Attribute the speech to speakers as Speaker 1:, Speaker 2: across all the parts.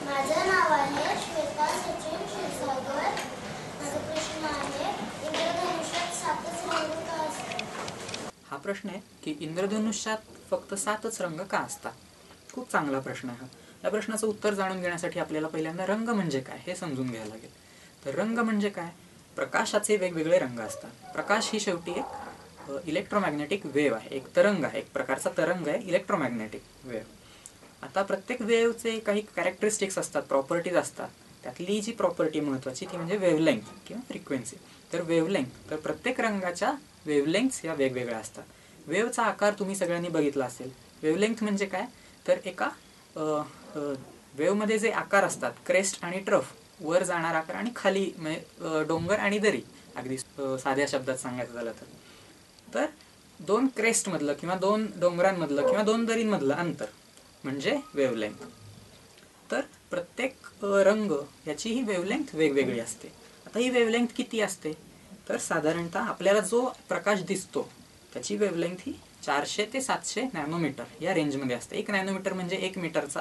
Speaker 1: माझं नाव आहे श्वेता सचिन क्षीरसागर. माझा प्रश्न आहे, इंद्रधनुष्यात 7च रंग का असतात?
Speaker 2: हा प्रश्न आहे की इंद्रधनुष्यात फक्त 7च रंग का असतात. खूप चांगला प्रश्न आहे हा. या प्रश्नाचं उत्तर जाणून घेण्यासाठी आपल्याला पहिल्यांदा रंग म्हणजे काय हे समजून घ्यायला लागेल. तर रंग म्हणजे काय? प्रकाशाचे वेगवेगळे रंग असतात. प्रकाश ही शेवटी एक इलेक्ट्रोमॅग्नेटिक वेव्ह आहे, एक तरंग आहे, एक प्रकारचा तरंग आहे, इलेक्ट्रोमॅग्नेटिक वेव्ह. आता प्रत्येक वेव्हचे काही कॅरेक्टरिस्टिक्स असतात, प्रॉपर्टीज असतात. त्यातली जी प्रॉपर्टी महत्त्वाची ती म्हणजे वेव्हलेंथ किंवा फ्रिक्वेन्सी. तर वेव्हलेंथ, तर प्रत्येक रंगाच्या वेव्हलेंथ्स या वेगवेगळ्या असतात. वेव्हचा आकार तुम्ही सगळ्यांनी बघितला असेल. वेव्हलेंथ म्हणजे काय? तर एका वेव्हमध्ये जे आकार असतात, क्रेस्ट आणि ट्रफ, वर जाणारा आकार आणि खाली म्हणजे डोंगर आणि दरी, अगदी साध्या शब्दात सांगायचं झालं तर दोन क्रेस्टमधलं किंवा दोन डोंगरांमधलं किंवा दोन दरींमधलं अंतर म्हणजे वेव्हलेंथ. तर प्रत्येक रंग याची ही वेव्हलेंथ वेगवेगळी असते. आता ही वेव्हलेंथ किती असते? तर साधारणतः आपल्याला जो प्रकाश दिसतो त्याची वेव्हलेंथ ही 400 ते 700 नॅनोमीटर या रेंजमध्ये असते. 1 नॅनोमीटर म्हणजे 1 मीटरचा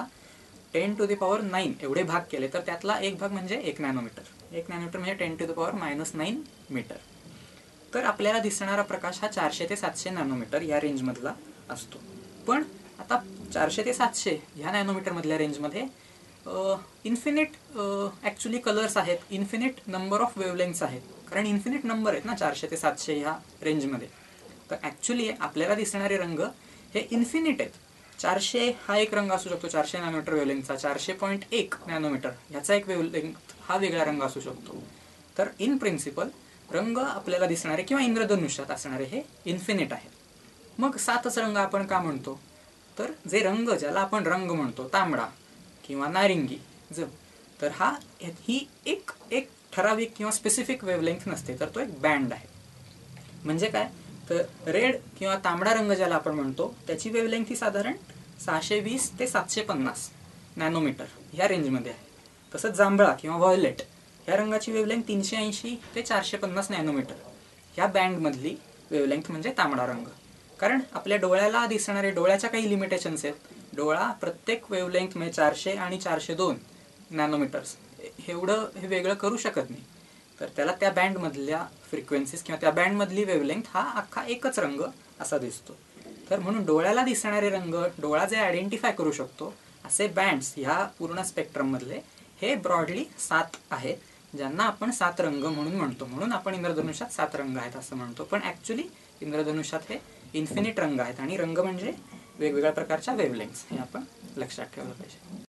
Speaker 2: 10⁹ एवढे भाग केले तर त्यातला एक भाग म्हणजे 1 नॅनोमीटर. 1 नॅनोमीटर म्हणजे 10⁻⁹ मीटर. तर आपल्याला दिसणारा प्रकाश हा 400 ते 700 नॅनोमीटर या रेंजमधला असतो. पण आता 400 ते 700 ह्या नॅनोमीटरमधल्या रेंजमध्ये इन्फिनिट ॲक्च्युली कलर्स आहेत, इन्फिनिट नंबर ऑफ वेव्हलेंथ्स आहेत. कारण इन्फिनिट नंबर आहेत ना 400 ते 700 ह्या रेंजमध्ये. तर ॲक्च्युली आपल्याला दिसणारे रंग हे इन्फिनिट आहेत. 400 हा एक रंग असू शकतो, 400 नॅनोमीटर वेव्हलेंथचा. 400.1 नॅनोमीटर ह्याचा एक वेव्हलेंथ हा वेगळा रंग असू शकतो. तर इन प्रिन्सिपल रंग आपल्याला दिसणारे किंवा इंद्रधनुष्यात असणारे हे इन्फिनिट आहेत. मग 7च रंग आपण का म्हणतो? तर जे रंग, ज्याला आपण रंग म्हणतो, तांबडा किंवा नारिंगी, तर ही एक ठराविक किंवा स्पेसिफिक वेव्हलेंथ नसते, तर तो एक बँड आहे. म्हणजे काय? तर रेड किंवा तांबडा रंग ज्याला आपण म्हणतो त्याची वेव्हलेंथ ही साधारण 620 ते 750 नॅनोमीटर ह्या रेंजमध्ये आहे. तसंच जांभळा किंवा व्हायोलेट ह्या रंगाची वेव्हलेंथ 380 ते 450 नॅनोमीटर ह्या बँडमधली वेव्हलेंथ म्हणजे तांबडा रंग. कारण आपल्या डोळ्याला दिसणारे, डोळ्याच्या काही लिमिटेशन्स आहेत. डोळा प्रत्येक वेव्हलेंथ म्हणजे 400 आणि 402 नॅनोमीटर्स एवढं हे वेगळं करू शकत नाही. तर त्याला त्या बँडमधल्या फ्रिक्वेन्सीज किंवा त्या बँडमधली वेव्हलेंथ हा अख्खा एकच रंग असा दिसतो. तर म्हणून डोळ्याला दिसणारे रंग, डोळा जे आयडेंटिफाय करू शकतो असे बँड्स ह्या पूर्ण स्पेक्ट्रममधले हे ब्रॉडली 7 आहेत, ज्यांना आपण 7 रंग म्हणून म्हणतो. म्हणून आपण इंद्रधनुष्यात 7 रंग आहेत असं म्हणतो. पण ॲक्च्युली इंद्रधनुष्यात हे इन्फिनिट रंग आहेत आणि रंग म्हणजे वेगवेगळ्या प्रकारच्या वेव्हलेंथ्स, हे आपण लक्षात ठेवलं पाहिजे.